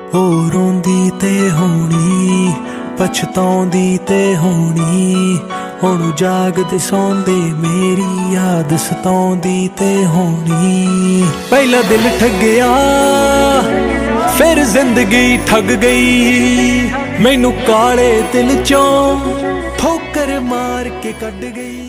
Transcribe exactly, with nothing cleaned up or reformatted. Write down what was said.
हो रोंदी ते होनी पछताउंदी ते होनी हुण जागदे सौंदे मेरी याद सताउंदी ते होनी। पहला दिल ठगया फिर जिंदगी ठग गई मैनू काले दिल चों ठोकर मार के कढ गई।